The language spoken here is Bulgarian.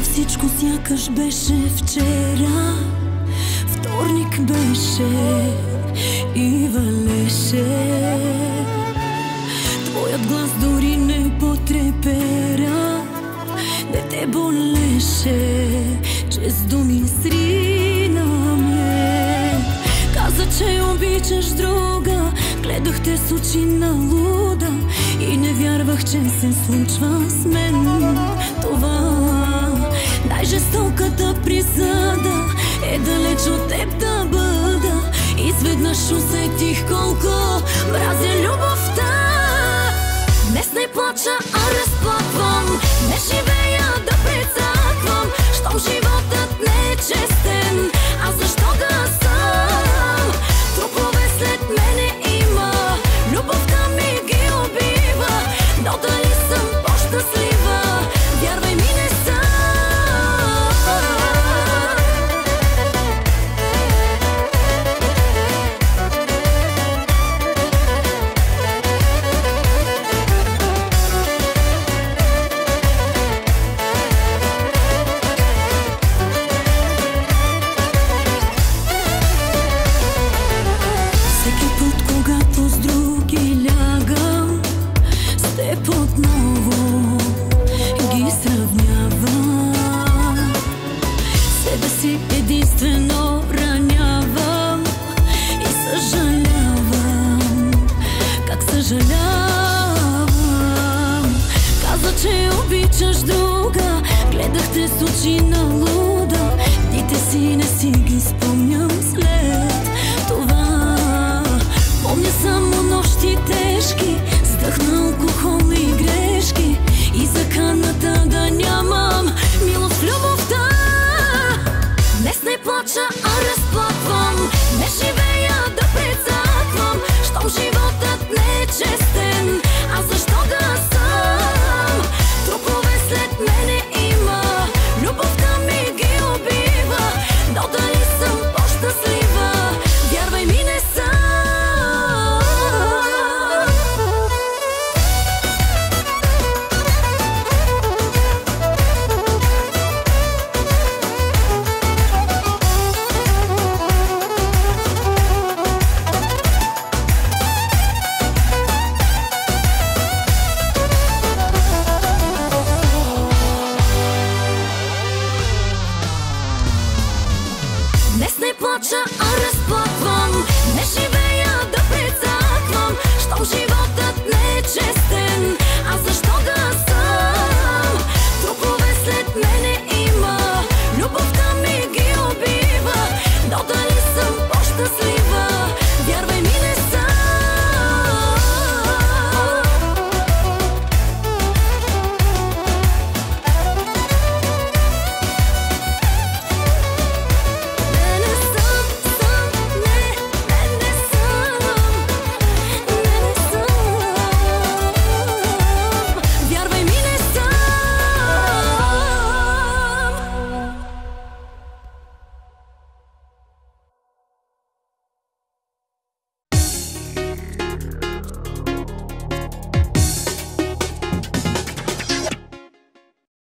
всичко сякаш беше вчера. Вторник беше и валеше. Твоят глас дори не потрепера. Не те болеше, че с думи срина ме. Каза, че обичаш друга. Гледах те с очи на луда и не вярвах, че се случва с мен това. Най-жестоката присъда е далеч от теб да бъда. Изведнъж усетих колко мразя любовта. Днес не плача, а разплаквам. Не живея да прецаквам. Щом животът не е честен, а защо да съм? Трупове след мене има. Любовта ми ги убива. Но дали съм по-щастлива? Вярвай ми, не съм. Всеки път, когато с други лягам, с теб отново ги сравнявам. Себе си единствено ранявам и съжалявам. Как съжалявам. Каза, че обичаш друга. Гледахте с очи на луда. Дните си не си ги спомням след това. Помня само нощи тежки, с дъх на алкохол и грешки, и заканата да нямам милост в любовта. Днес не плача, а разплаквам. Не живея да прецаквам. Щом животът не е честен, а защо да съм? Трупове след мене има. Любовта ми ги убива. Но дали съм по-щастлива? Вярвай ми, не съм. Днес не плача, а разплаквам.